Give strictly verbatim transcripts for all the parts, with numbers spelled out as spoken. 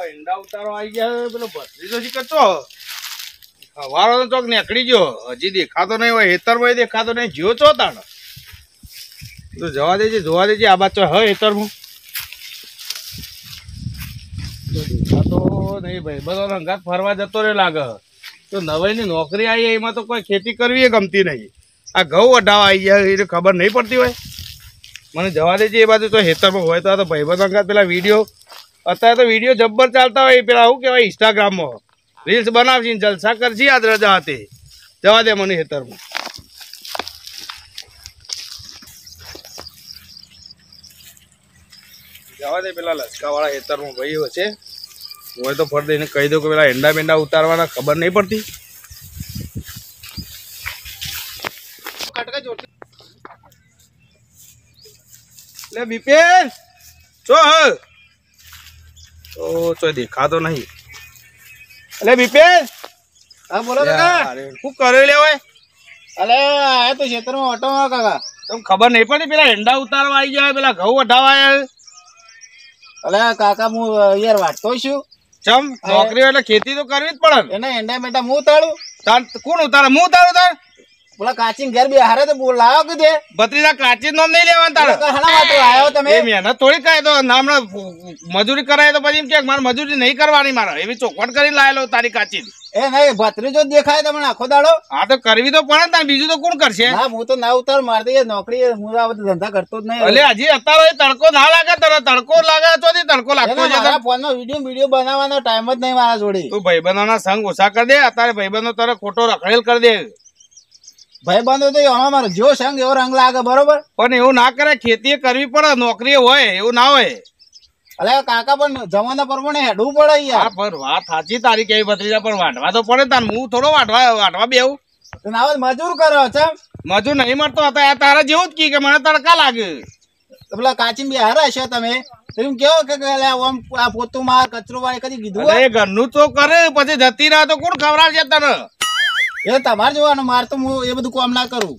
ઈંડા ઉતારો આવી ગયા પેલો ભત્રીજો શી કરતો હવારો ચોક નીકળી ગયો હજી દેખાતો નહીં હોય હેતરમાં દેખાતો નહીં જ્યો છો તાણ તો જવા દેજે જોવા દેજે આ બાદ હ હેતરમાં તો દેખાતો નહીં ભાઈ બધો રંગાત ફરવા જતો રે લાગે તો નવાઈની નોકરી આવી એમાં તો કોઈ ખેતી કરવી એ ગમતી નહીં આ ઘઉં વઢાવા આવી ગયા એને ખબર નહીં પડતી હોય મને જવા દેજે એ બાજુ તો હેતરમાં હોય તો આ તો ભાઈબંધ અંગાત પેલા વિડીયો અત્યારે તો વિડીયો જબ્બર ચાલતા હોય પેલા શું કહેવાય ઇન્સ્ટાગ્રામમાં રીલ્સ બનાવશે જલસા કરશે આજ રજા હતી જવા દે મને હેતરમાં જવા દે પેલા લચકાવાળા હેતરમાં ભાઈ હશે હોય તો ફરતે એને કહી દઉં કે પેલા એંડા બેંડા ઉતારવાના ખબર નહીં પડતી લે બિપિન ચો હ તો ચો દેખાતો નહીં અલે બિપિન હા બોલો કાકા શું કર્યો લે હોય અલે આ તો ખેતરમાં ઓટો કાકા તમને ખબર નહીં પડી પેલા એંડા ઉતારવા આવી ગયા પેલા ઘઉં વઢાવા આવ્યા અલે કાકા હું યાર વાટતો છું ચમ નોકરી એટલે ખેતી તો કરવી જ પડે એને એંડા મેંડા હું ઉતારું તાર કોણ ઉતારે હું ઉતારું તાર બોલા કાચી ઘેર બે હારે તો બોલ લાવો કે દે ભત્રીજા કાચી નામ નહીં લેવાનું તારે હણા વાતો આવ્યો તમે એ મહેનત થોડી કહે તો નામ મજૂરી કરાય તો પછી એમ કે મારે મજૂરી નહીં કરવાની મારે એવી ચોખવટ કરીને લાયેલો તારી કાચી એ નહીં ભત્રીજો દેખાય તમને આખો દાડો હા તો કરવી તો પડે ને બીજું તો કોણ કરશે ના હું તો ના ઉતાર મારતી નોકરી હું આ બધું ધંધા કરતો જ નહીં એટલે હજી અત્યારે તડકો ના લાગે તને તડકો લાગે તો તડકો લાગતો છે ફોન માં વિડીયો વિડીયો બનાવવાનો ટાઈમ જ નહીં મારા જોડે તું ભાઈબંધોના સંગ ઓછા કરી દે અત્યારે ભાઈબંધો તારે ખોટો રખડેલ કરી દે ભાઈ બંધો તો અમારો જો સંગ એવો રંગ લાગે બરોબર પણ એવું ના કરે ખેતી કરવી પડે નોકરી હોય એવું ના હોય અલે કાકા પણ જમાના પ્રમાણે હેડવું પડે યાર હા પણ વાત સાચી તારી કેવી ભત્રીજા પણ વાટવા તો પડે તાર હું થોડો વાટવા વાટવા બેવું ના મજૂર કરો છે મજૂર નહીં મળતો હતા તારા જેવું જ કી કે મને તડકા લાગે પેલા કાચી બી હારા છો તમે એમ કેવો કે આમ આ પોતું માં કચરો વાળી કદી કીધું એ ઘરનું તો કરે પછી જતી રહે તો કોણ ખવડાવશે તને એ તમારે જોવાનું મારે તો હું એ બધું કામ ના કરું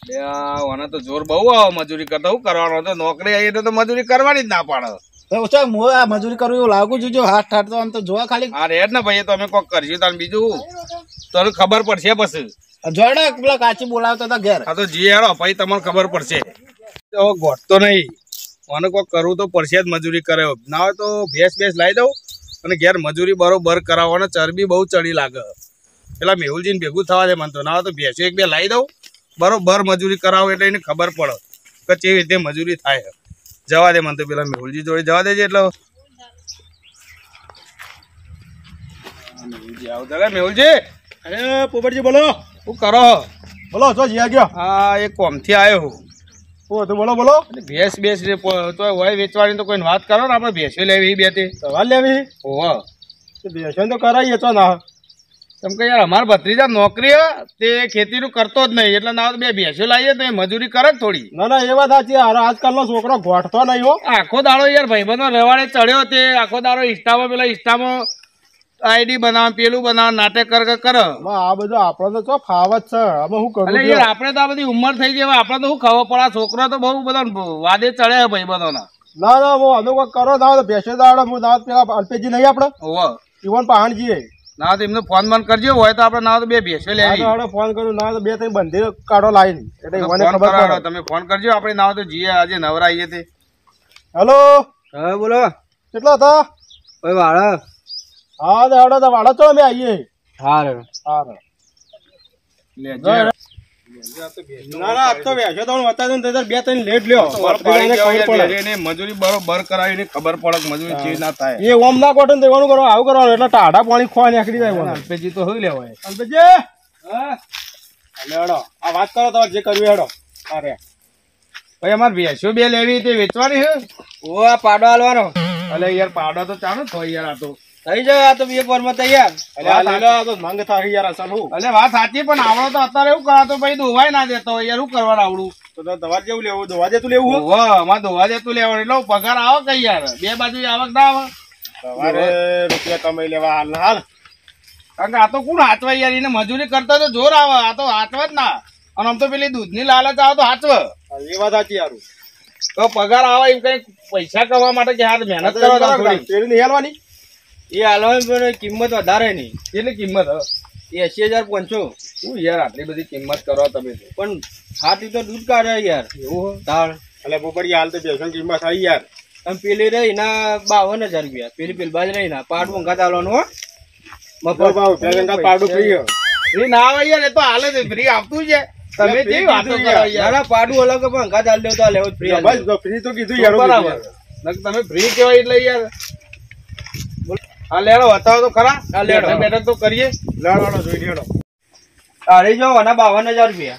ઓને તો જોર બહુ આવે મજૂરી કરતા શું કરવાનો તો નોકરી આવી તો મજૂરી કરવાની જ ના પાડે તો હું આ મજૂરી કરું એવું લાગુ છું જો હાથ ઠાટ તો આમ તો જોવા ખાલી હા રેડ ને ભાઈ તો અમે કોક કરશું તાર બીજું તને ખબર પડશે પછી જોડે પેલા કાચી બોલાવતા હતા ઘેર હા તો જી હેડો ભાઈ તમને ખબર પડશે ગોઠતો નહીં મને કોક કરવું તો પડશે જ મજૂરી કરે ના હોય તો ભેંસ ભેંસ લાવી દઉં અને ઘેર મજૂરી બરોબર કરાવવાનો ચરબી બહુ ચડી લાગે પેલા મેહુલજીને ભેગું થવા દે મને તો ના હોય તો ભેંસો એક બે લાવી દઉં બરોબર મજૂરી કરાવો એટલે એને ખબર પડે કે કેવી રીતે મજૂરી થાય જવા દે મને તો પેલા મેહુલજી જોડે જવા દેજે એટલે મેહુલજી આવો મેહુલજી અરે પોપટજી બોલો શું કરો બોલો જો જીયા ગયો હા એ કોમથી આવ્યો હું તો બોલો બોલો ભેંસ ભેંસ તો હોય વેચવાની તો કોઈને વાત કરો ને આપણે ભેંસો લેવી બે તે સવાલ લેવી ઓહ ભેંસો તો કરાવીએ તો ના કેમ કે યાર અમારા ભત્રીજા નોકરી તે ખેતીનું કરતો જ નહીં એટલે ના બે ભેંસો લાવીએ તો એ મજૂરી કરે જ થોડી ના ના એ વાત સાચી આજકાલનો છોકરો ગોઠતો નહીં હો આખો દાડો યાર ભાઈબંધો રવાડે ચડ્યો તે આખો દાડો ઇન્સ્ટામાં પેલા ઇન્સ્ટામાં આઈડી બનાવ પેલું બનાવ નાટક કર કર આ બધું આપણે તો ફાવત છે અમે શું કરું એટલે યાર આપણે તો આ બધી ઉંમર થઈ ગઈ આપણે તો શું ખબર પડે છોકરો તો બહુ બધા વાદે ચડે ભાઈબંધોના ના ના હું અનુ કરો ના તો ભેંસો દાડો હું ના પેલા અલ્પેજી નહીં આપણે ઓહો ઈવન પહાણજીએ ના તો એમને ફોન બંધ કરજો હોય તો આપણે ના તો બે ભેંસો લેવી ફોન કરું ના તો બે ત્રણ બંધી કાઢો લાવી એટલે મને ખબર પડે તમે ફોન કરજો આપણે ના તો જીએ આજે નવરા આવીએ તે હેલો હા બોલો કેટલા હતા ઓય વાળા હા તો હેડો તો વાળા છો અમે આવીએ હા રે હા રે લેજો ના ના તો વેચો તો બતાવી દઉં બે ત્રણ લેટ લ્યો મજૂરી બરોબર કરાવીને ખબર પડે મજૂરી ચીજ ના થાય એ ઓમ ના કોટન દેવાનું કરો આવું કરવાનું એટલે ટાઢા પાણી ખોવા નીકળી જાય અલ્પેજી તો હોય લેવાય અલ્પેજી હા હેડો આ વાત કરો તમારે જે કરવી હેડો અરે ભાઈ અમારે ભેંસો બે લેવી તે વેચવાની છે ઓ આ પાડો હાલવાનો અલે યાર પાડો તો ચાલો થોય યાર આ તો થઈ જાય આ તો બે પરમાં તૈયાર તો મંગ થાય યાર અસલ હું એટલે વાત સાચી પણ આવડો તો અત્યારે એવું કરાતો ભાઈ દોવાય ના દેતો યાર શું કરવાનું આવડું તો દવા જેવું લેવું દવા જેતું લેવું વાહ માં દોવા દેતું લેવાનું એટલે પગાર આવે કઈ યાર બે બાજુ આવક ના આવે તમારે રૂપિયા કમાઈ લેવા હાલ હાલ કારણ કે આ તો કોણ હાચવા યાર એને મજૂરી કરતા તો જોર આવે આ તો હાચવ જ ના અને આમ તો પેલી દૂધની લાલચ આવે તો હાચવ એ વાત સાચી યાર તો પગાર આવે એમ કઈ પૈસા કમાવા માટે કે હાથ મહેનત કરવા થોડી નહીં હાલવાની એ હાલવા પણ કિંમત વધારે નહીં. કેટલી કિંમત હ? એસી હજાર પાંચસો. શું યાર આટલી બધી કિંમત કરો તમે તો? પણ હાથી તો દૂધ કાઢે યાર. એવું તાળ એટલે પોપટજી હાલ તો બેસન કિંમત થઈ યાર. અને પેલી રહી ના બાવન હજાર રૂપિયા. પેલી પેલી બાજ રહી ના પાટ મોંઘા ચાલવાનું હો. મફત ભાવ બેસન કા પાડું ફ્રી ફ્રી ના આવે યાર, એ તો હાલે છે ફ્રી આપતું છે. તમે free જે વાતો કીધું કરો યાર. યાર. ના પાડું અલગ પણ મોંઘા ચાલ દેવ તો લેવો ફ્રી. બસ તો ફ્રી તો કીધું યાર બરાબર. નકર તમે ફ્રી કહેવાય એટલે યાર. આ લેડો બતાવો તો ખરા. આ લેડો. બેઠક બેઠક તો કરીએ. લડવાનો જોઈ લેડો. અરે જો આના બાવન હજાર રૂપિયા.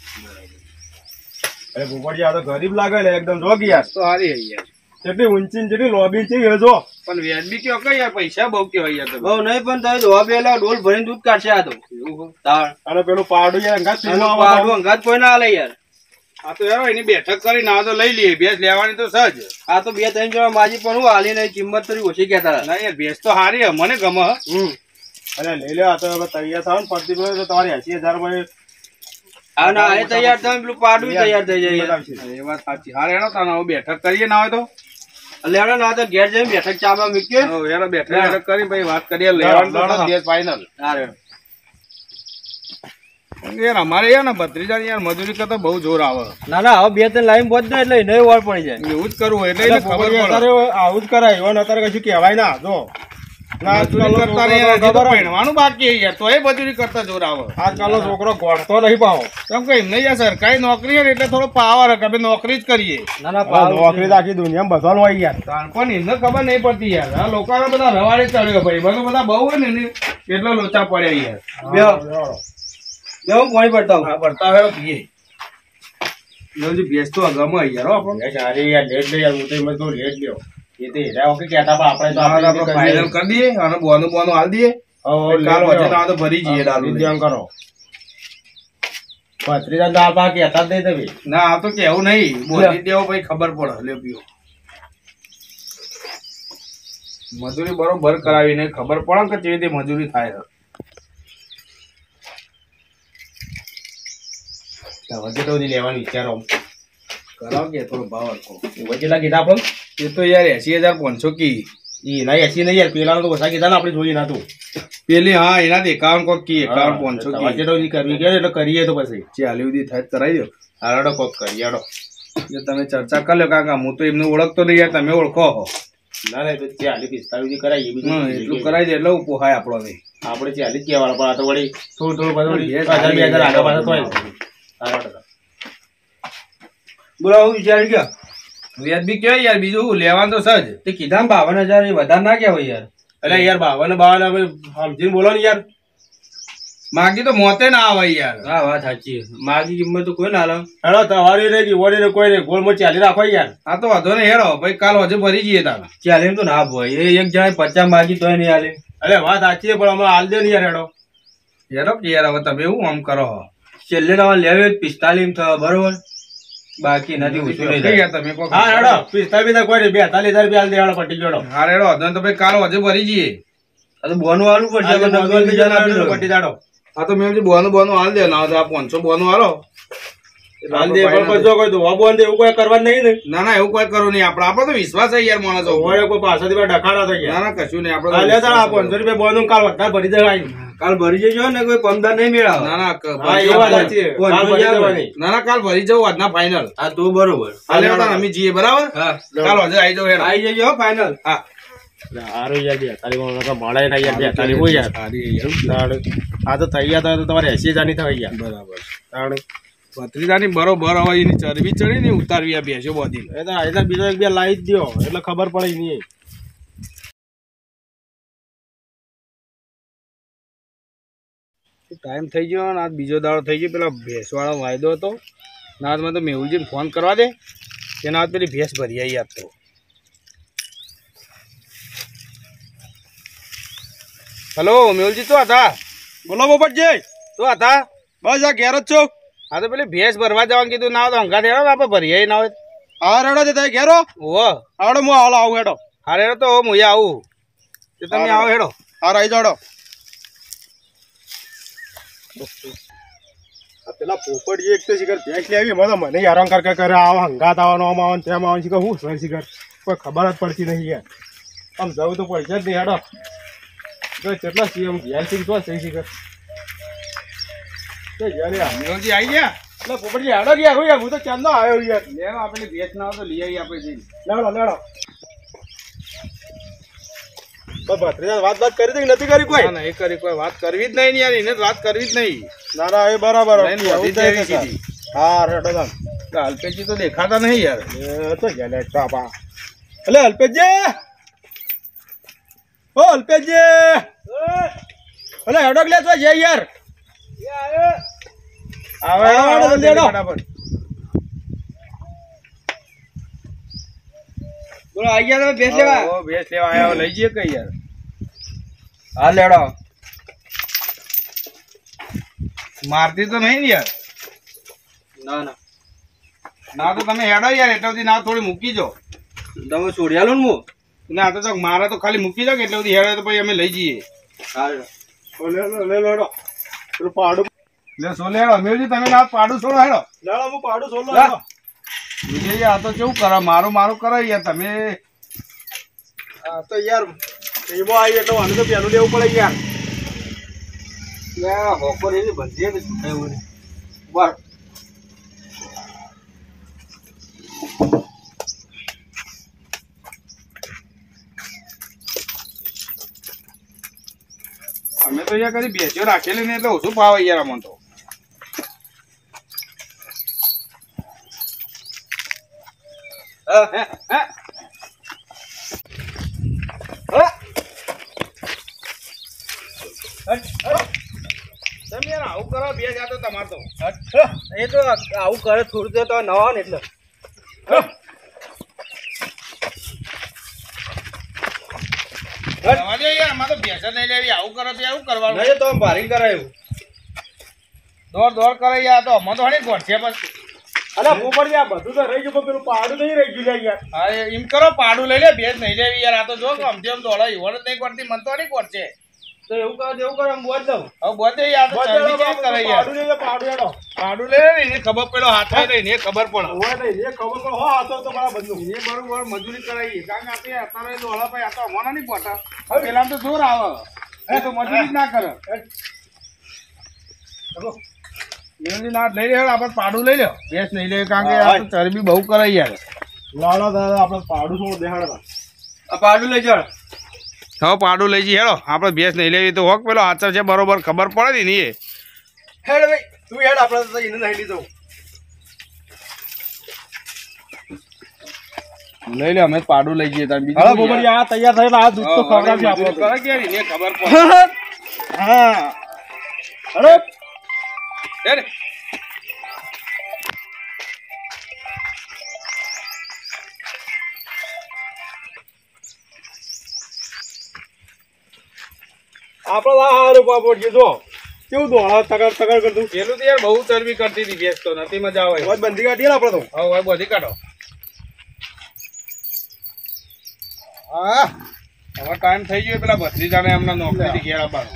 અરે પોપટજી આ તો ગરીબ લાગે ને એકદમ જોગી યાર. તો હારી હઈ યાર. કેટલી ઊંચી ને કેટલી લોબી છે એ જો. પણ વ્યાજબી કયો કઈ યાર, પૈસા બહુ કેવાય યાર તમે. બહુ નહીં પણ તમે દોવા પેલા ડોલ ભરીને દૂધ કાઢશે આ તો. તાળ અને પેલું પાડું યાર અંગાત આનું ફ્રીમાં પાડું આવે. અંગાત કોઈ ના હાલે યાર. આ તો યાર એની બેઠક કરીને આ તો લઈ લઈએ. ભેંસ લેવાની તો સજ. આ તો બે ત્રણ જણા માજી પણ હું હાલી નહીં કિંમત થોડી ઓછી કહેતા હતા. ના યાર ભેંસ તો હારી હે, મને ગમે હ. હમ અરે લઈ લે આ તો હવે તૈયાર થાવ ને પડતી પડે તો તમારી એસી હજાર માં આ ના એ તૈયાર થાય પેલું પાડું તૈયાર થઈ જાય યાર. એ વાત સાચી. હારે હેડો તાને હવે બેઠક કરીએ ના હોય તો. લેવડો ના તો ઘેર જઈને બેઠક ચામાં મૂકીએ. હવે હેડો બેઠક બેઠક કરી પછી વાત કરીએ. લેવાનું તો લડો. ગેસ ફાઇનલ. હારે. યાર અમારે યાર ને ભત્રીજા યાર મજૂરી કરતા બહુ જોર આવે. ના ના હવે બે ત્રણ લાઈન પહોંચ જાય એટલે નહીં વળ પડી જાય. એવું જ કરવું હોય એટલે એને ખબર પોપટજી પડે. અત્યારે આવું જ કરાય એવા ને અત્યારે કશું કહેવાય ના જો ના મજૂરી કરતા નહીં યાર, હજી તો ભણવાનું બાકી છે યાર, તોય મજૂરી કરતા જોર આવે. આજકાલનો છોકરો ગોળતો નહીં પાવો. કેમ કે એમને યાર સરકારી નોકરી છે ને એટલે થોડો પાવર કે અમે નોકરી જ કરીએ. ના ના હવે પાડું નોકરી તો આખી દુનિયામાં બધાનું હોય યાર. તાણ પણ એમને ખબર નહીં પડતી યાર. આ લોકોને બધા રવાડે ચડ્યો ભાઈ, બધું બધા બહુ હોય ને એને એટલો લોચા પડ્યા યાર. બે બે હું પાણી પડતા હું. હા ભરતા હવે પીએ. જલ્દી ભેંસ તો ગમે યાર હો આપણને. એ સારી યાર લેટ લે યાર હું તો એમ જ કહું લેટ લ્યો. એ તો હેરા વખતે કહેતા પણ આપણે તો આપણે આપણે ફાઇનલ કરી દઈએ અને બોનું બોનું હાલ દઈએ. હવે કાલ લેટ વચ્ચે લ્યો. ના તો ભરી જઈએ ડાલુ લઈને. ધ્યાન કરો. ભત્રીજા તો આપા કહેતા જ નહીં તમે. ના આ તો કેવું નહીં, બોલી દેવો પછી ખબર પડે. લે પીઓ. મજૂરી બરોબર કરાવીને ખબર પડે કે કેવી રીતે મજૂરી થાય. વચ્ચે તો બધી લેવાની વિચારો. કરાવ કે થોડો ભાવ હરખો. વચ્ચેલા કીધા આપણે એ તો યાર એસી હજાર પાંચસો કી. ઈ ના એસી નહીં યાર પેલા તો ઓછા કીધા ને આપણે જોઈએ ના તું. પેલી હા એના એકાવન કોક કી, એકાવન પાંચસો વચ્ચે કી. તો ઈ કરવી કે એટલે કરીએ તો પછી ચાલી સુધી થાય તો કરાવી દો. હારાડો કોક કરીએ હાડો. એ તમે ચર્ચા કરી લો કાકા, હું તો એમને ઓળખતો નહીં યાર, તમે ઓળખો હો. ના ના તો ચાલી પિસ્તાલીસ સુધી કરાવીએ બીજું હમ, એટલું કરાવી દે એટલે પોહાય આપણો નહીં. આપણે ચાલી જ કહેવાના પણ આ તો વળી થોડું થોડું બધું વળી બે હજાર બે હજાર આગળ પાછળ થાય. હા. હારાડો. બોલો હું વિચારી ગયો. વ્યાજબી કેવાય યાર, બીજું શું લેવાનું તો સજ. તે કીધા ને બાવન હજાર એ વધારે ના કહેવાય યાર. એટલે યાર બાવન બાવન હવે સમજીને બોલો ને યાર. માગી તો મોતે ના આવે યાર. હા વાત સાચી. માગી કિંમત તો કોઈ ના હાલે. હેડો તમારી નહીં ઓડી ને કોઈ નહીં ગોળમાં ચાલી રાખો યાર. આ તો વાંધો નહીં હેડો, ભાઈ કાલ હજુ ભરી જઈએ તારે. ચાલે એમ તો ના ભાઈ એ એક જણા પચાસ માગી તોય નહીં હાલે. અરે વાત સાચી છે પણ હમણાં હાલ દે ને યાર હેડો. હેડો કે યાર હવે તમે એવું આમ કરો. છેલ્લે તમારે લેવે પિસ્તાલીસ થયો બરોબર, બાકી નથી ઓછું નહીં કઈ થાય. યાર તમે કોક. હા હેડો પિસ્તાલીસ બીજા કોઈ નહીં બેતાલીસ હજાર રૂપિયા હાલ દે હેડો પટી ગયો. હા હેડો વાંધો નહીં તો ભાઈ કાલ હજુ ભરી જઈએ. આ તો બોનું હાલવું પડશે. આજે નગર નગર બીજાને આપી દો. પટી જાડો. હા તો મેં બોનું બોનું હાલ દે, ના તો આ પાંચસો બોનું હાલો. હાલ દે પણ પછી જો કોઈ ધોવા બોન દે એવું કોઈ કરવાનું નહીં ને. ના ના એવું કોઈ કરવું નહીં. આપણે આપણો તો વિશ્વાસ છે યાર માણસો ઉપર. ઓય કોઈ પાછળથી બે ડખાડા થઈ ના ગયા. ના કશું નહીં આપણે તો હાલ લે તાણ આ વિશ્વાસ પાંચસો રૂપિયા બોનું કાલ વધારે ભરી દેવાય. કાલ ભરી જજો ને કોઈ પમદાર નહીં મેળાવે. ના ના ક- હા ભરી એ વાત જવું. સાચી છે. કોઈ કાલ કોઈ ભરી આવે. દેવાની. ના ના કાલ ભરી જવું આજના ફાઇનલ. હા તો બરોબર. હાલ હેડો તાણ અમે જઈએ બરાબર. હા કાલ હજુ આવી જાવ હેડો. આવી જજો ફાઈનલ. હા હારું યાર બેતાલીસ માં તો મળે ના યાર બેતાલીસ હોય યાર. સારી યાર. તાણ આ તો તૈયાર થાય તો તમારે એસી હજાર ની થાય યાર. બરાબર. તાણ ભત્રીજાની બરોબર હવે એની ચરબી ચડી ને ઉતારવી આ ભેંસો બધી. એ તો આઈધર બીજો એક બે લાવી જ દ્યો એટલે ખબર પડે નહીં. ટાઈમ થઈ ગયો ને આજ બીજો દાડો થઈ ગયો. પેલા ભેંસ વાળો વાયદો હતો ના મેં તો મેહુલજીને ફોન કરવા દે, એના હાથ પેલી ભેંસ ભરી આવી આજ તો. હલો મેહુલજી તો હતા? બોલો પોપટજી. તો હતા? બસ આ ઘેર જ છો. હા તો પેલી ભેંસ ભરવા જવાનું કીધું, ના હોય તો હંગાત હેડો ને આપણે ભરી આવી ના હોય. હા રેડો તે તમે ઘેરો. ઓહો આવડો હું હાલો આવું હેડો. હા હેડો તો હું અહીંયા આવું. તો તમે આવો હેડો. હા રહી જાડો. પેલા પોપટજી એક તો શિખર ભેંસ લેવી મને તો મને હેરાન કર કર કરે આવો હંગાત આવવાનો આમ આવવાનું તેમ આવવાનું શિખર હું સર શિખર કોઈ ખબર જ પડતી નહીં યાર. આમ જવું તો પૈસા જ નહીં હેડો. તો કેટલા સીએમ ઘેર થી તો સહી શીખર તે ઘેર યાર મેવજી આવી ગયા એટલે પોપટજી હેડો ગયા હું યાર હું તો ચાંદો આવ્યો યાર લેવો આપણે ભેંસ ના હોય તો લઈ આવીએ આપણે જઈને લેડો લેડો તો ભત્રીજા વાત વાત કરી દે નથી કરી કોઈ ના ના એ કરી કોઈ વાત કરવી જ નહીં ને યાર એને તો વાત કરવી જ નહીં ના ના એ બરાબર લઈને વધી જ એવી કીધી. હા રેડો દામ તો અલ્પેશજી તો દેખાતા નહીં યાર એ તો ગેલે ચાપા એટલે અલ્પેશજી ઓ અલ્પેશજી એટલે હેડો લે તો જઈ યાર આવે આવો, આવો, આવે, લેડો. ફટાફટ. બોલો આવી ગયા તમે ભેંસ લેવા ઓ, ભેંસ લેવા આવ્યા લઈ જઈએ કઈ યાર હા લેડો મારતી તો નહીં ને યાર ના ના ના તો તમે હેડો યાર એટલે સુધી ના થોડી મૂકી જો તમે છોડી આલો ને હું ના તો ચાલ મારે તો ખાલી મૂકી દો કે એટલે સુધી હેડો તો પછી અમે લઈ જઈએ હા લેડો. ઓ લે લે લે લેડો પેલું પાડું લે સો લે હેડો મેવજી તમે ના પાડું છોડો હેડો લેડો હું પાડું સોલો લા. વિજય આ તો કેવું કરો મારું મારું કરો યાર તમે હા તો યાર એમાં આવી એટલે આને તો પેલું લેવું પડે યાર યા હોકો રેલી બંધી હે તો એવું નહીં. બર અમે તો યાર કદી ભેંસો રાખેલી ને એટલે ઓછું ભાવે યાર અમને તો હા હે હે? હા તમે યાર આવું કરો બે જાતો તમાર તો એ તો આવું કરે થોડું તો નવા ને એટલે જવા દો યાર અમારે તો ભેંસો નહીં લેવી આવું કરો તો આવું કરવાનું નહીં તો ભારી કરાયું દોડ દોડ કરે યાર તો અમે તો હણી ગોઠશે બસ અલા પોપટજી આ બધું તો રહી ગયું પણ પેલું પાડું નહીં રહી ગયું લે યાર હા એ એમ કરો પાડું લઈ લે ભેંસ નહીં લેવી યાર આ તો જો આમથી આમ દોડા ઈવડ જ નહીં કરતી મન તો નહીં ગોઠશે તો એવું કરો એવું કરો એમ બોલ દઉં હવે બધે યાર તો ચરબી કેમ કરે યાર પાડું લઈ લે પાડું હેડો પાડું લે ને એને ખબર પેલો હાથ હોય ને એને ખબર પડે હોય નહીં એ ખબર પડે હો આ તો તો બરાબર બધું એ બરોબર મજૂરી કરાવીએ કારણ કે આપણે અત્યારે દોડા ભાઈ આ તો અમારા નહીં પોતા હવે પેલા તો જોર આવે એ તો મજૂરી જ ના કરે એની ના લઈ લે આપણે પાડું લઈ લે ભેંસ નહીં લે કારણ કે આ તો ચરબી બહુ કરે યાર લાડો દાદા આપણે પાડું થોડું દેખાડવા આ પાડું લઈ જાઓ હવે પાડું લઈ જઈએ હેડો આપણે ભેંસ નહીં લેવી તો હોક પેલો આચર છે બરોબર ખબર પડે ને એ હેડ ભાઈ તું હેડ આપણે તો એને નહીં લીધો લઈ લે અમે પાડું લઈ જઈએ તાર હા બોબડી આ તૈયાર થયેલા આ દૂધ તો ખવડાવશે આપણે તો. કરે કે એને ખબર પડે હા અરે હેડ આપણે આ હારું પાપડ જો કેવું દોડા તગર તગર કરતું પેલું તો યાર બહુ ચરબી કરતી હતી ભેંસ તો નથી મજા આવે વાત બંધી કાઢીએ ને આપણે તો હવે હવે બધી કાઢો હા હવે ટાઈમ થઈ ગયો પેલા ભત્રીજાને એમના નોકરીથી ઘેર આવવાનો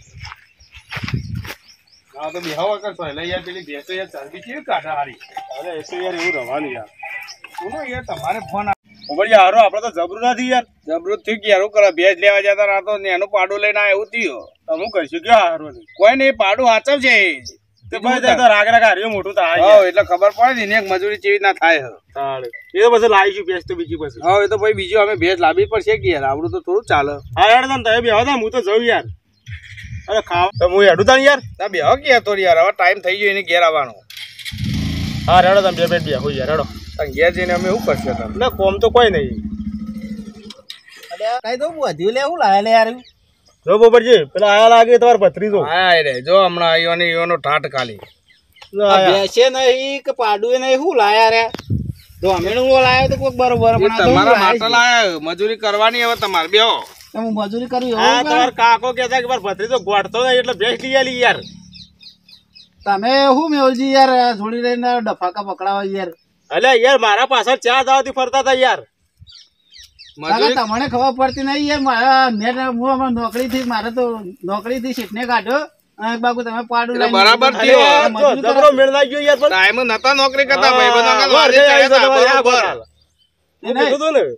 હા તો બેહાવ કરશો એટલે યાર પેલી ભેંસો યાર ચરબી કેવી કાઢે હારી અરે એસે યાર એવું રવાનું યાર બોલો યાર તમારે ફોન બોબડી હારો આપણે તો જબરું નથી યાર જબરું થયું કે યાર કરે ભેંસ લેવા જતા ના તો એનું પાડું લઈને આ એવું થયું તો હું કહીશું કે હારો નહીં કોઈ નહીં પાડું હાચવ છે તે ભાઈ તે તો રાગ રાગ હાર્યો મોટું તો આ હા એટલે ખબર પડે ને એક મજૂરી કેવી ના થાય તાળે એ તો પછી લાવીશું ભેંસ તો બીજી પછી હા એ તો ભાઈ બીજું અમે ભેંસ લાવવી પડશે કે યાર આવડું તો થોડું ચાલે હા યાર તને તમે બેહો તા હું તો જઉં યાર અરે ખાવ તો હું હેડું તા યાર ના બેહો કે યાર થોડી યાર હવે ટાઈમ થઈ ગયો એને ઘેર આવવાનો હા રેડો તમે બે બેટ બેહો યાર રેડો તાન ઘેર જઈને અમે એવું કરશે તમે ના કોમ તો કોઈ નહીં અરે કઈ તો વધ્યું લે હું લાયા લે યાર જો બોબરજી પેલા આયા લાગે તમારે પથરી હા રે જો હમણાં આવ્યો ને એનો ઠાઠ ખાલી આ બેસે નહીં કે પાડું નહીં હું લાયા રે તો અમે હું લાયો તો કોક બરોબર એ પણ આ તો હું તમારા લાયો માટે લાયા મજૂરી કરવાની હવે તમારે બેહો છું. હું મજૂરી કરવી હા એવું તમાર કાકો કહેતા કે માર ભત્રી તો ગોઠતો નહીં એટલે ભેંસ લઈ આલી યાર તમે હું મેવલજી યાર છોડી રહીને ડફાકા પકડાવો યાર અલે યાર મારા પાછળ ચા દાવાથી ફરતા હતા યાર કાકા તમને ખબર પડતી નહીં યાર મારા નેટ હું હમણાં નોકરીથી મારે તો નોકરીથી શીખને કાઢ્યો અને બાબુ તમે પાડું એટલે લઈને બરાબર અરે થયો. યાર, તો મજૂરી કરો. જબરો મેળ લાગી ગયો યાર પણ ટાઈમ નતા નોકરી કરતા ભાઈ હા, બધા હા, આજે હા, ચાલ્યા હતા, હા, બરોબર. હા, હું કીધું તું ને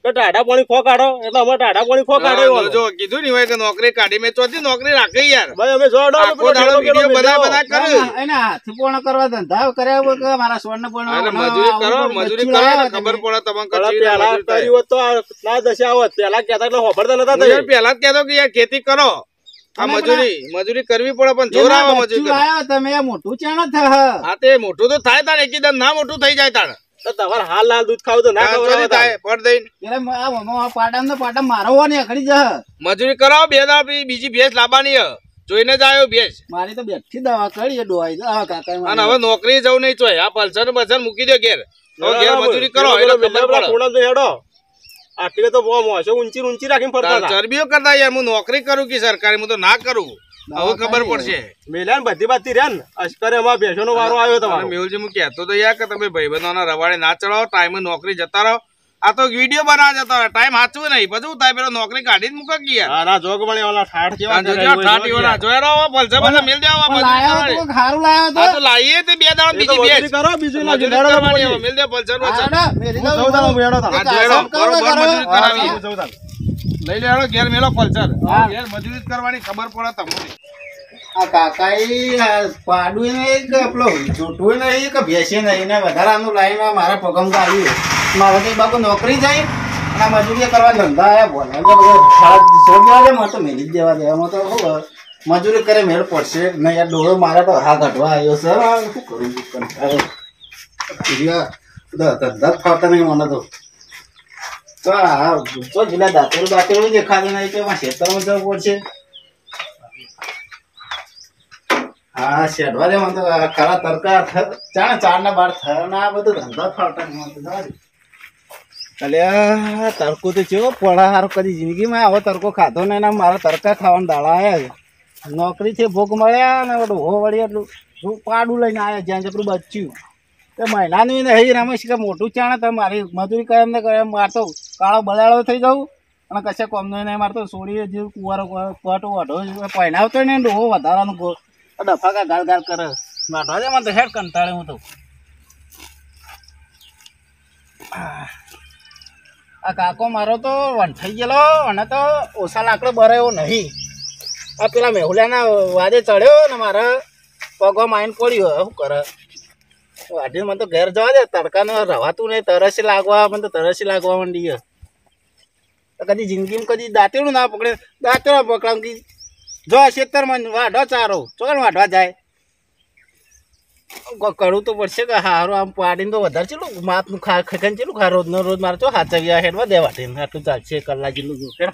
તો ટાઢા પાણી ખો કાઢો એટલે અમે ટાઢા પાણી ખો કાઢો હા, જો કીધું ની હોય કે નોકરી કાઢી મેં ચોથી નોકરી રાખી યાર ભાઈ અમે જોડો આખો દાડો વિડીયો બધા બધા કરે એને હાથી પૂર્ણ કરવા ધંધા કર્યા વગર કે મારા સોન ને અને મજૂરી કરો મજૂરી કરો ને ખબર પડે તમને કે ચીજ પેલા મજૂરી થાય. કર્યું હોત તો આ ના દશા આવત પેલા કહેતા એટલે હોભળતા નતા હું યાર પહેલા જ કહેતો કે યાર ખેતી કરો આ મજૂરી મજૂરી કરવી પડે પણ જોર આવે મજૂરી કરો. આવ્યો તમે આ મોટું ચાણ થ હા તે મોટું તો થાય તાણ એકદમ ના મોટું થઈ જાય તાણ તો તમારે હાલ લાલ દૂધ ખાવું તો ના તાણ ખવડાવે ચોરી થાય પડ દઈને એટલે આ મમા પાટા ને પાટા મારવા ને અખડી જા મજૂરી કરાવો બે દાડા પછી બીજી ભેંસ લાવવાની હે. જોઈને જ આવ્યો ભેંસ મારી તો બેઠી દવા કરી ડોવાઈ દવા કાકા અને હવે નોકરી જવું નહીં ચોય આ પલ્સર ને બલ્સર મૂકી દો ઘેર હવે ઘેર મજૂરી કરો એટલે ખબર પડે. ખૂણા તો હેડો આટલે તો બહુ મોસો ઊંચી ઊંચી રાખીને ફરતા તાર હતા ચરબીઓ કરતા યાર હું નોકરી કરું કે સરકારી હું તો ના કરું હવે ખબર પડશે. મેલ્યા બધી બાતી રહ્યા ને અશ્કરે એમાં બેસો નો વારો આવ્યો અને તમારો મેહુલજી હું કહેતો તો યાર કે તમે ભાઈબંધોના રવાડે ના ચડાવો ટાઈમે નોકરી જતા રહો. આ તો વિડીયો બનાવવા જતા રહો ટાઈમ સાચવું નહીં બધું થાય પેલો નોકરી કાઢી જ મૂકે કે યાર. હા ના જોગ મળે ઓલા ઠાઠ કેવા આ જોજો ઠાઠી વાળા જોયા રહો પલ્સર બધા મેલ દેવા લાયો તો ખારું લાયો તો આ તો લાવીએ તે બે દાડા બીજી ભેંસ કરો બીજું ના મજૂરી કરવાની હવે મેલ દે પલ્સર બલ્સર. આડા મેરી દઉં જવું તારું મેળો તાર. આ જોઈ રહો, કરો, બરોબર કરો. મજૂરી કરાવી. જવું તાર. લઈ લેવાનો ઘેર મેલો પલ્સર હા. ઘેર મજૂરી જ કરવાની ખબર પડે તમને. આ કાકા પાડું નહીં કે પેલો છૂટું નહીં કે ભેંસે નહીં ને વધારાનું લાઈન મારા પગમ તો આવ્યું મારે તો બાપુ નોકરી જાય અને આ મજૂરી કરવા ધંધા આવ્યા બોલે એટલે બધા છોડ દેવા દે મને તો મેલી જ દેવા દે એમાં તો શું મજૂરી કરે મેળ પડશે ને યાર ડોળો મારે તો હા ઘટવા આવ્યો સર શું કરું કંટાળો ધંધા જ ફાવતા નહીં મને તો તો હા તો જિલ્લા દાંતેલું દાંતેલું દેખાતું નહીં કે એમાં ખેતરમાં જવું પડશે. હા શેઠવા દે મને તો ખરા તરકા ચાણ ચાર ના બાર થયો ને આ બધું ધંધા ફાવતા નહીં મને તો જવા દે. અલ્યા તરકો તો ચેવો પડા હારો કદી જિંદગીમાં આવો તરકો ખાધો ને એના મારા તરકા ખાવાના દાડા આવ્યા છે નોકરીથી ભોગ મળ્યા ને બધું હો વળી એટલું શું પાડું લઈને આવ્યા જ્યાં જેટલું બચ્યું તો મહિનાનું નહીં રમેશ કે મોટું ચાણે તો મારી મજૂરી કરે એમને કરે મારતો કાળો બળાળો થઈ જાઉં અને કશે કોમનો નહીં મારતો સોડી જે કુવારો પટ વઢો પહેનાવતો ને ડોહો વધારાનું ડફાકા ગાળ ગાળ કરે વાઢવા દે મને તો હેડ કંટાળે હું તો આ કાકો મારો તો વંઠાઈ ગયેલો અને તો ઓછા લાકડો બરાયો નહીં આ પેલા મેહુલાના વાદે ચડ્યો ને મારા પગો માઇન પડ્યો શું કરે વાઢીને મને તો ઘેર જવા દે તડકાને રવાતું નહીં તરસી લાગવા મને તો તરસી લાગવા માંડી ગયો તો કદી જિંદગીમાં કદી દાંતેડું ના પકડે દાંતેડા પકડાવ કે જો ખેતરમાં વાઢો ચારો ચોકડ વાઢવા જાય કરવું તો પડશે કે હારું આમ પાડીને તો વધારે ચેલું માપનું ખા ખેખાને ચેલું ખા રોજનો રોજ મારે તો હાચવ્યા હેડવા દે વાટીને આટલું ચાલશે કલાક જેટલું જો કે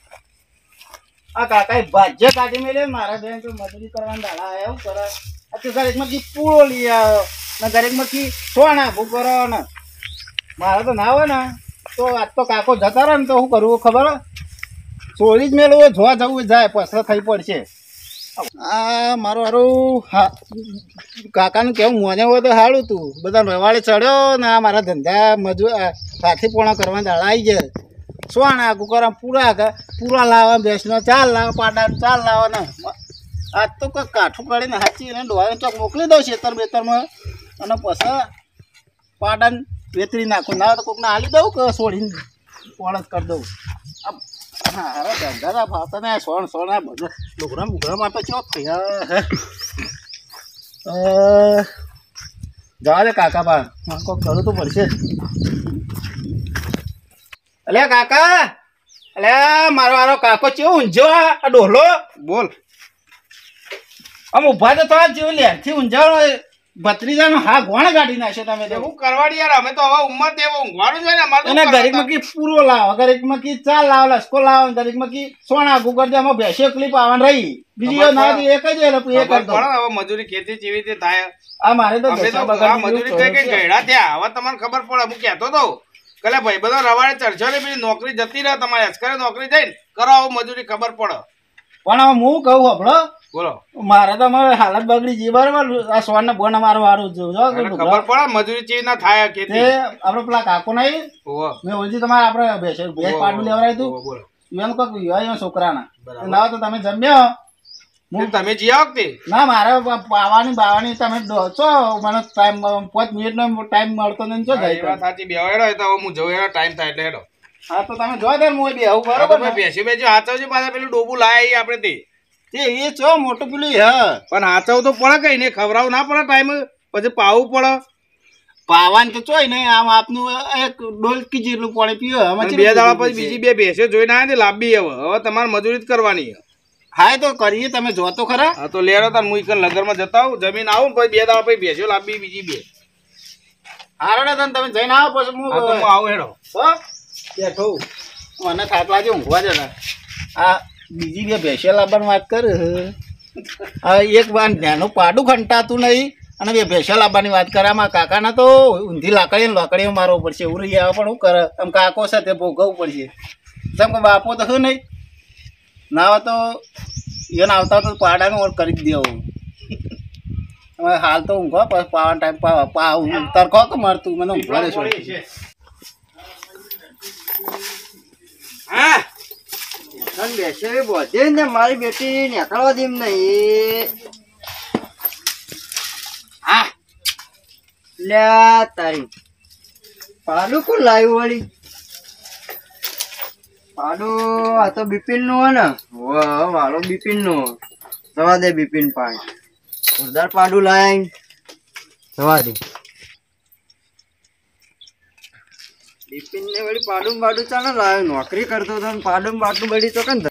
આ કાકા ભાજ્ય કાઢી મેલે મારા બેન તો મજૂરી કરવાના દાડા આવ્યા એવું કરે આ તો ઘરેકમાંથી પૂળો લઈ આવ્યો ને ઘરેકમાંથી સોના ભૂ કરો ને મારે તો ના હોય ને તો આજ તો કાકો જતા રહે ને તો શું કરવું ખબર ચોરી જ મેળવું જોવા જવું જાય પસર થઈ પડશે આ મારું હારું હા કાકાનું કેવું મોને હોય તો સારું તું બધા રવાડે ચડ્યો ને આ મારા ધંધા મજૂર સાથી પોણા કરવા દાડા આવી જાય સોના કુકરા પૂરા પૂરા લાવવા ભેંસનો ચાલ લાવ પાટા ચાલ લાવવા ને આજ તો કંઈક કાઠું કાઢીને હાચી અને ડોહાને ચોક મોકલી દઉં ખેતર બેતરમાં અને પછી પાટાને વેતરી નાખું ના તો કોકને હાલી દઉં કે છોડીને પોણ જ કરી દઉં હા અરે ધંધા ભાવતા ને સોણ સોણ આ બધા ડુગરા બુગરા માટે ચો થયા જવા દે કાકા બા મને કોઈક કરવું તો પડશે અલે કાકા અલે મારો મારો કાકો ચેવો ઊંઝો આ ડોહલો બોલ આમ ઉભા તો થવા જેવું લેરથી ઊંઝાણો ભત્રીજાનો હા ગોણ કાઢી નાખશે તમે તો એવું કરવાની યાર અમે તો હવે ઉંમર તે ઊંઘવાનું જ હોય ને અમારે તો એના શું કરવાનું? ગરીબમાં કી પૂરો લાવો ગરીબમાં કી ચાલ લાવો લસકો લાવો ગરીબમાં કી સોના ગુગર દે આમાં ભેંસે ક્લિપ આવવાનું રહી બીજી વાર ના દી એક જ એટલે એ ખબર કરતો પડે ને હવે મજૂરી ખેતી જેવી રીતે થાય આ મારે તો અમે તો દશા આ બગાડી મજૂરી કઈ કઈ ગયડા થયા હવે તમને ખબર પડે હું કહેતો તો કલે ભાઈ બધો રવાડે ચડશો ને પેલી નોકરી જતી રહે તમારે અચકરે નોકરી જઈને કરો આવું મજૂરી ખબર પડે પણ હવે હું કહું હબળો બોલો મારે તો હવે હાલત બગડી જી બરાબર આ સોન ને બોન મારું વારું જોઉં જો એને ખબર પડે મજૂરી ચીજ ના થાય તે ખેતી આપડે પેલા કાકો નહીં ઓહો મેં ઓલજી તમારે આપડે ભેંસ ભેંસ પાડું લેવડાય તું ઓહો, બોલો એનું કોઈક વિવાહ છોકરાના બરાબર. લાવો તો તમે જમ્યો તે તમે જી આવો કે તે? ના મારે પાવાની બાવાની તમે દો- છો મને ટાઈમ પાંચ મિનિટનો ટાઈમ મળતો નહીં છો હા, એ જાય વાત સાચી બેવાડો હોય તો હવે હું જઉં એનો ટાઈમ થાય એટલે હેડો હા તો તમે જો દે મોય બે આવું હા, તો બરોબર ભાઈ ને? બેસી બેસી હાચવજો પાછા પેલું ડોબું લાયા આપણે તે તે એ છો મોટું પેલું હ પણ હાચવ તો પડે કઈ ને ખવડાવ ના પડે ટાઈમ પછી પાવું પડે પાવાન તો ચોય ને આમ આપનું એક ડોલકી જેટલું પાણી પીવે આમાં અને ચેટલું બે દાડા પીવું પછી છે? બીજી બે ભેંસે જોઈને આવ્યા ને લાંબી હવે હવે તમારે મજૂરી જ કરવાની છે. હા એ તો કરીએ તમે જો તો ખરા હા તો લેરો તાર હું એક લગરમાં જતા આવું જમીન આવું પછી બે દાડા પછી ભેંસો લાંબી બીજી બે હારડે તને તમે જઈને આવો પછી હું હા તો હું આવું હેડો હો બેઠો મને થાક લાગે ઊંઘવા જતા આ બીજી બે ભેંસે લાવવાની વાત કર હવે એક વાર નાનું પાડું ખંટાતું નહીં અને બે ભેંસે લાવવાની વાત કરે આમાં કાકાના તો ઊંધી લાકડી લાકડીઓ મારવો પડશે એવું રહી આવે પણ શું કરે આમ કાકો સાથે ભોગવવું પડશે જેમ કે બાપો તો શું નહીં ના હોય તો એને આવતા તો પાડાનું ઓર કરી જ દેવું હવે હાલ તો ઊંઘો પછી પાવાનો ટાઈમ પાવા પાવ તરખો કે મારતું મને ઊંઘવા દેશો હા તને બેસે બધે ને મારી બેટી નીકળવા દેમ નહીં હા લે તારી પાડું કોણ લાવ્યું વળી પાડું આ તો બિપિન નું હે ને વાહ મારો બિપિન નું જવા દે બિપિન પાણી ઉધાર પાડું લાય જવા દે બિપિન ને વળી પાડું પાડું ચાલે લાવ્યો નોકરી કરતો હતો ને પાડું પાડું બળી તો કન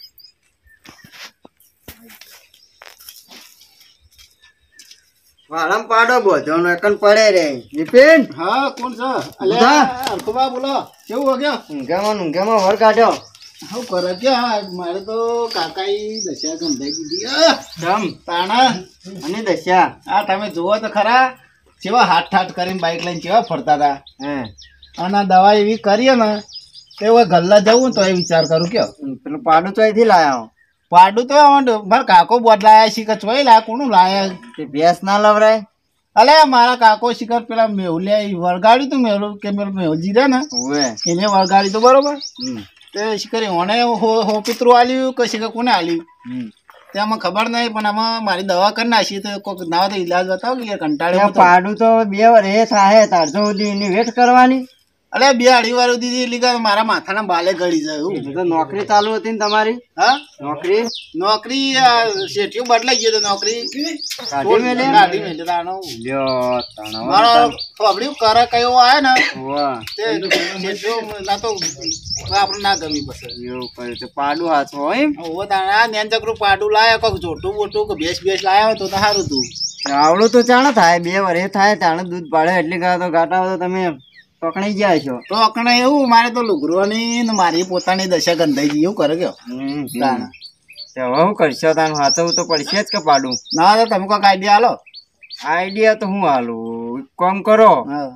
વાળામ પાડો બધો નો એકન પડે રે બિપિન હા કોણ છે ઉધા. અલ્યા અરખુબા બોલો કેવું હો ગયો ઊંઘામાં ઊંઘામાં વર કાઢ્યો શું કરે કે હા મારે તો કાકાઈ દશા ગંધાઈ દીધી અ, જમ તાણા અને દશા આ તમે જુઓ તો ખરા કેવા હાથ ઠાટ કરીને બાઇક લઈને કેવા ફરતા હતા હે અને આ દવા એવી કરીએ ને તે હવે ગલ્લા જવું તો એ વિચાર કરું કયો પેલું પાડું તો અહીંથી લાયા પાડું તો મારા કાકો બદલાયા શીખર ચોય લાયા કોનું લાયા તે ભેંસ ના લવરાય અલે મારા કાકો શિખર પેલા મેહુલિયા ઈ વળગાડ્યું તું મેહુલ કે પેલું મેહુલજી રહ્યા ને ઓવે એને વળગાડ્યું તો બરોબર હમ તે શિખર ઓને હો હો પિતરું આલ્યું કે શિખર કોને આલ્યું હમ તે આમાં ખબર નહીં પણ આમાં મારી દવા કરી નાખી તો કોઈક ના હોય તો ઈલાજ બતાવો કે યાર કંટાળ્યો ત્યાં હું તો. પાડું તો બે વાર એ થાય તારજો સુધી એની વેટ કરવાની અલે બે અઢી વાર સુધી એટલી કે મારા માથાના બાલે ગળી જાય એવું. એટલે તો નોકરી ચાલુ હતી ને તમારી હા નોકરી નોકરી આ શેઠિયો બદલાઈ ગયો તો નોકરી કાઢી મેલે કાઢી મેલે તાનો. લ્યો તણો મારો ફોબડ્યું કરે કયો આયો ને વાહ તે શેઠિયો ના તો આપણે ના ગમી પછી એવું કર્યું તો પાડું હાથો હોય એમ ઓ તાણા નેન ચકરું પાડું લાયા કોક જોટું બોટું કે બેસ બેસ લાયા હોય તો તો સારું તું આવડું તો ચાણે થાય બે વાર એ થાય ચાણે દૂધ પાડે એટલી ગા તો ગાટા તો તમે પકડી ગયા છો તો અકણે એવું મારે તો લુગરોની ને મારી પોતાની દશા ગંધાઈ ગઈ એવું કરે કયો હમ તાણા. તો હવે શું કરશો તાનું હાથવું તો પડશે જ કે પાડું ના તો તમે કોઈક આઈડિયા હાલો આઈડિયા તો હું હાલું એક કામ કરો હા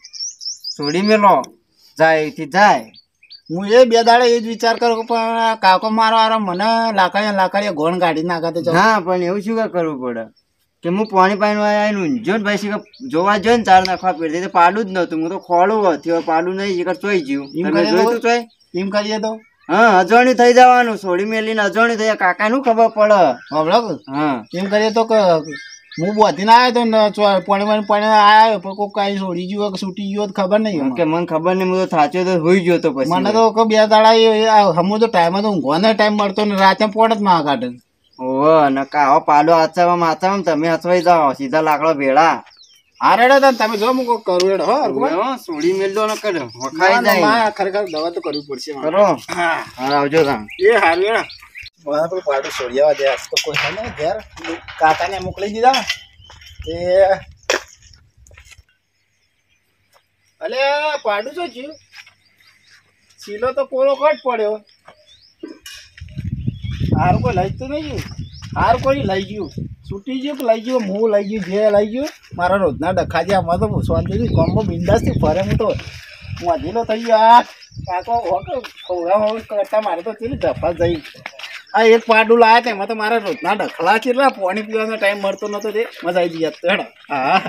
છોડી મેલો જાય થી જાય હું એ બે દાડે એ જ વિચાર કરું પણ આ કાકો મારો આરો મને લાકડીયા લાકડીયા ગોણ કાઢી નાખે તો ના પણ એવું શું કાંઈ કરવું પડે કે હું પાણી પાણી આવીને ઊંઝો ને ભાઈ શીખર જોવા જોઈએ ને ચાર નાખવા પડતી તો પાડું જ નતું હું તો ખોળું હતી પાડું નહીં શીખર ચોઈ ગયું એમ તમે કરી જોયું દો. તું ચોય એમ કરીએ તો હા અજવાણી થઈ જવાનું છોડી મેલીને અજવાણી થઈ કાકા નું ખબર પડે હમણાં હા એમ કરીએ તો કે હું બોધીને આવ્યો તો ને ચો- પાણી પાણી આવ્યો પણ કોઈ કાંઈ છોડી ગયું કે છૂટી ગયું હોય તો ખબર નહીં કે મને ખબર નહીં હું તો થાચ્યો તો હોઈ ગયો તો પછી મને તો કે બે દાડા એ- આ હમુ તો ટાઈમ તો ઊંઘવાનો ટાઈમ મળતો ને રાતે પોટ જ માં કાઢે ઓહો ને કાવો પાડો હાચવામાં હાચવામાં તમે હચવાઈ જાઓ સીધા લાકડો ભેળા હા રેડો તાન તમે જો હું કોક કરું રેડો હો હરખુભાઈ. ઓહો, છોડી મેલજો ન કરે ના, વખાઈ ના, જાય ના, ખરેખર દવા તો કરવી પડશે મારે. કરો હા હા આવજો તાણ એ હારું રેડો મને પેલું પાડું છોડ્યા દે આજ તો કોઈ છે ને ઘેર કાકાને મોકલી દીધા તે અલે પાડું શું થયું સીલો તો કોરો કટ પડ્યો હારું કોઈ લઈ તો નહીં હારું કોઈ લઈ ગયું છૂટી ગયું કે લઈ ગયું હું લઈ ગયું જે લઈ ગયું મારા રોજના ડખા જે આમાં તો શાંતિથી કોમ્બો બિંદાસથી ફરે હું તો હું અધીલો થઈ ગયો આ કાકો ખવડાવ કરતા મારે તો ચેલી ધફા જઈ આ એક પાડું લાયા તેમાં તો મારા રોજના ડખલા કેટલા પાણી પીવાનો ટાઈમ મળતો નતો તે મજા આવી ગઈ હેડો હા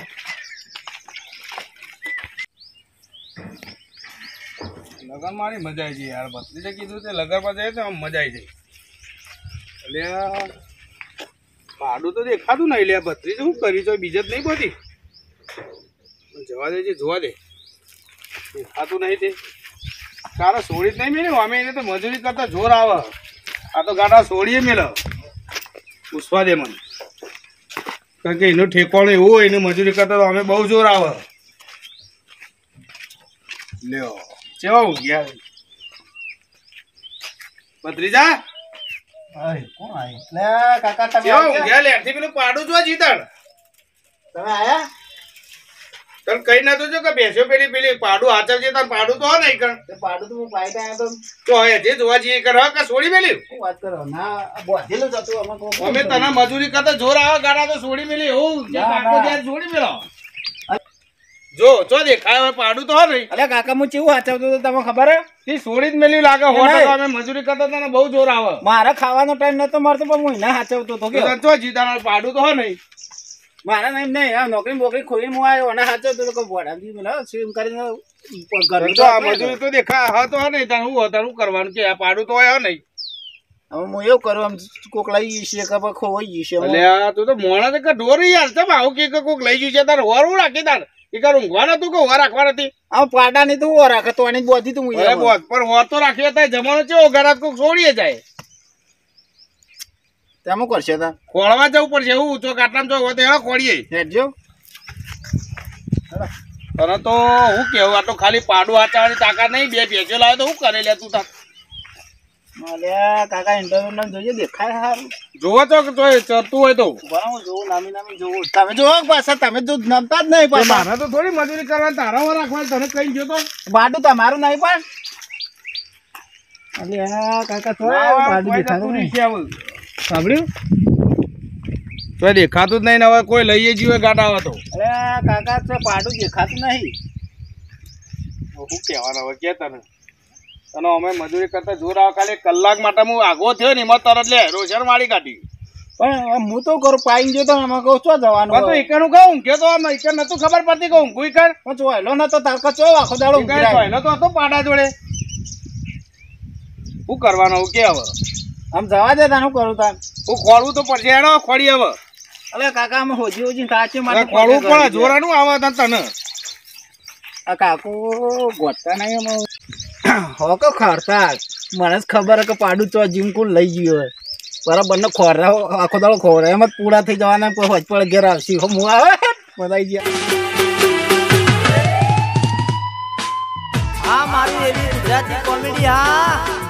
લગન મારી મજા આવી ગઈ યાર ભત્રીજે કીધું તે લગનમાં જાય તો આમ મજા આવી જાય એટલે પાડું તો દેખાતું નહીં લે ભત્રીજે શું કરી તો બીજે જ નહીં બધી જવા દે છે જોવા દે દેખાતું નહીં તે તારે સોડી જ નહીં મેલ્યું અમે એને તો મજૂરી કરતા જોર આવે આ તો ગાડા સોડીએ મેલો પૂછવા દે મને કારણ કે એનું ઠેકાણું એવું હોય એની મજૂરી કરતા તો અમે બહુ જોર આવે લ્યો કેવા ઊંઘ્યા ભત્રીજા કોણ આવ્યું? લે કાકા તમે કેવા આવ્યા? ઊંઘ્યા લેરથી પેલું પાડું જો જીતણ તમે આયા? તને કઈ ના તો કે બેસ્યો પેલી પેલી પાડું હાચવજે તાર પાડું તો હો નહીં કણ તે પાડું તો હું પાઈ આવ્યો તો તો હવે જે જોવા જઈએ કર કે છોડી મેલી શું વાત કરો ના આ બોધેલું જ હતું અમે કહું અમે તને મજૂરી કરતા જોર આવે ગાડા તો છોડી મેલી એવું જે ના, કાકો ના. જ્યાં છોડી મેલો જો ચો દેખાય હવે પાડું તો હો નહીં અલે કાકા હું કેવું હાચવતો હતો તમને ખબર હે તે છોડી જ મેલી લાગે હો નહીં. ટકા અમે મજૂરી કરતા તને બહુ જોર આવે મારા ખાવાનો ટાઈમ નતો મળતો પણ હું એના હાચવતો હતો કે તો તને ચો જીતાના પાડું તો હો નહીં મારા નહીં નહીં આ નોકરી બોકરી ખોઈને હું આવ્યો અને હાચવતો હતો કે બોડાથી મને સ્વિમ કરીને ઘરનું તો તો આ આપણે મજૂરી તો દેખાય હા તો હો નહીં તને હું હતા શું કરવાનું કે આ પાડું તો હોય હો નહીં હવે હું એવું કરું આમ કોક લઈ જઈશ કે પછી ખોવાઈ જઈશ એમ. એટલે આ તું તો મોણા તો કે ઢોરી યાર ચમ આવું કે કે કોક લઈ ગયું છે તાર હોર હું રાખી તાર એ કર ઊંઘવા નતું કે હોર રાખવા નથી આમ પાડા ની તો હું રાખે તો આની બોધી તો હું અરે બોસ પણ હોર તો રાખી હતા જમાનો ચેવો ઘરાત કોક છોડીએ જાય તેમ કરશે તા ખોળવા જવું પડશે એવું ઊંચો કાટલામાં જો હોય તો એનો ખોડીએ હેડજો તને તો હું કેવું આ તો ખાલી પાડું હાચવાની તાકાત નહીં બે ભેંસો લાવે તો હું કરે લે તું તાર અલ્યા કાકા ઇન્ટરવ્યુ નામ જોઈએ દેખાય સારું જોવો તો કે તોય ચરતું હોય તો બરાબર જોવું નામી નામી જોવું તમે જોવો પાછા તમે તો નમતા જ નહીં તો પાછા મારે તો થોડી મજૂરી કરવા તારા હોર રાખવા તને કઈ ગયો તો બાડું તમારું નહીં પણ અલ્યા કાકા તો બાડું દેખાતું નહીં સાંભળ્યું તો દેખાતું જ નહીં ને હવે કોઈ લઈએ જીવે ગાડા આવે તો અલ્યા કાકા તો બાડું દેખાતું નહીં શું કહેવાનું હવે કે તને તને અમે મજૂરી કરતા જોર આવે ખાલી કલાક માટે હું આગો થયો ને એમાં તરત લે રોશન વાળી કાઢી પણ હું તો કરું પાઈને જો તો આમાં કહું ચો જવાનું તો ઈકરનું કહું કે તો આમ ઈકર નતું ખબર પડતી કહું કોઈ કર હું ચોયલો નતો તારકા ચો આખો દાડો ઊંઘી રહ્યો. પહેલો તો હતો પાડા જોડે શું કરવાનું હવે કે હવે આમ જવા દે તાનું કરું તાર હું ખોળવું તો પડશે એનો ખોડી હવે અલે કાકા અમે હોજી હોજી સાચી હવે માટે ખોળવું પડે જોરાનું આવે તને તને આ કાકુ ગોતતા નહીં અમે હો કે ખરતા મને જ ખબર હે કે પાડું ચો જીમ કુલ લઈ ગયો હોય બરાબર ને ખોરા આખો દાડો ખોરા એમ જ પૂરા થઈ જવાના કોઈ હોજ પડે ઘેર આવશે હું આવે બધાઈ ગયા આ મારી એવી ગુજરાતી કોમેડી હા